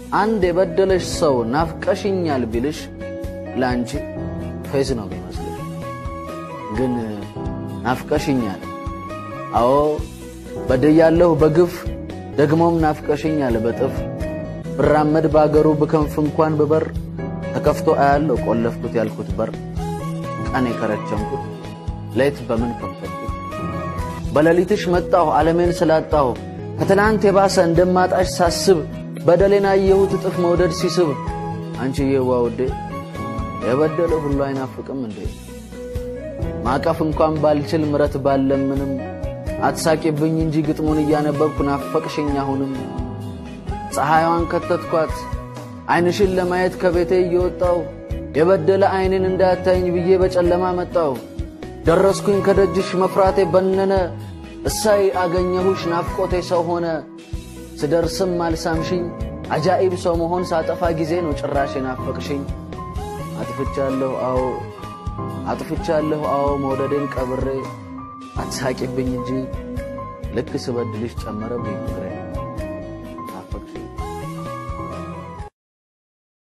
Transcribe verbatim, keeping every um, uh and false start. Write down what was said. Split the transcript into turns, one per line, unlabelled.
አንድ የበደለሽ ሰው ናፍቀሽኛል ቢልሽ ላንቺ ፌዝ ነው ቢመስልሽ ግን ናፍቀሽኛል አዎ በደያለሁ በግፍ ደግሞም ናፍቀሽኛል በጥፍ ብራመድ ባገሩ በከንፍ እንኳን በበር ተከፍቶ አያለው ቆለፍኩት ያልኩት በር ቀኔ ከረቸምኩት ሌት በምን ከፈትኩት በለሊትሽ መጣሁ ዓለሜን ስላጣሁ ከትላንት የባሰ እንደማጣሽ ሳስብ በደሌና የሁት ጥፍ መውደድ ሲስብ አንቺ የዋውዴ የበደለ ሁሉ አይናፍቅም እንዴ ማቀፍ እንኳን ባልችል ምረት ባለምንም አትሳቂብኝ እንጂ ግጥሙን ያነበብኩ ናፈቅሽኝ አሁንም ፀሐይዋን ከተትኳት አይንሽን ለማየት ከቤቴ እየወጣው የበደለ አይንን እንዳታይኝ ብዬ በጨለማ መጣው ደረስኩኝ ከደጅሽ መፍራቴ በነነ እሳይ አገኘሁሽ ናፍቆቴ ሰው ሆነ ስደርስም አልሳምሽኝ አጃኢብ ሰው መሆን ሳጠፋ ጊዜ ነው ጭራሽ ናፈቅሽኝ አጥፍቻለሁ አዎ አጥፍቻለሁ አዎ መውደዴን ቀብሬ አትሳቂብኝ እንጂ ልክ ስበድልሽ ጨመረብኝ ፍቅሬ